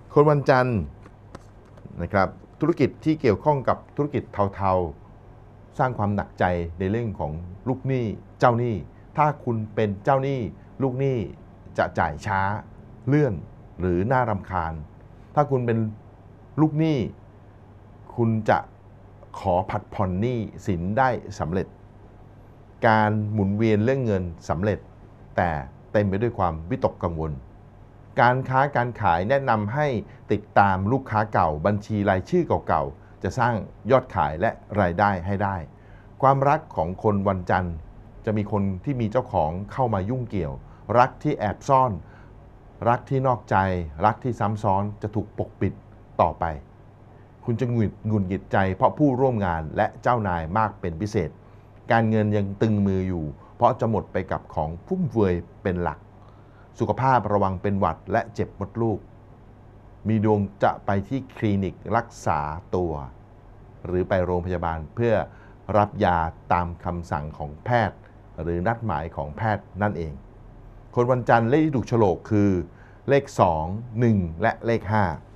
คนวันจันทร์นะครับธุรกิจที่เกี่ยวข้องกับธุรกิจเทาๆสร้างความหนักใจในเรื่องของลูกหนี้เจ้าหนี้ถ้าคุณเป็นเจ้าหนี้ลูกหนี้จะจ่ายช้าเลื่อนหรือน่ารำคาญถ้าคุณเป็นลูกหนี้คุณจะขอผัดผ่อนหนี้สินได้สำเร็จการหมุนเวียนเรื่องเงินสำเร็จแต่เต็มไปด้วยความวิตกกังวลการค้าการขายแนะนำให้ติดตามลูกค้าเก่าบัญชีรายชื่อเก่าๆจะสร้างยอดขายและรายได้ให้ได้ความรักของคนวันจันทร์จะมีคนที่มีเจ้าของเข้ามายุ่งเกี่ยวรักที่แอบซ่อนรักที่นอกใจรักที่ซ้ำซ้อนจะถูกปกปิดต่อไปคุณจะหงุดหงิดใจเพราะผู้ร่วมงานและเจ้านายมากเป็นพิเศษการเงินยังตึงมืออยู่เพราะจะหมดไปกับของฟุ่มเฟือยเป็นหลักสุขภาพระวังเป็นหวัดและเจ็บมดลูกมีดวงจะไปที่คลินิกรักษาตัวหรือไปโรงพยาบาลเพื่อรับยาตามคำสั่งของแพทย์หรือนัดหมายของแพทย์นั่นเองคนวันจันทร์เลขที่ถูกโฉลกคือเลข2 1และเลข5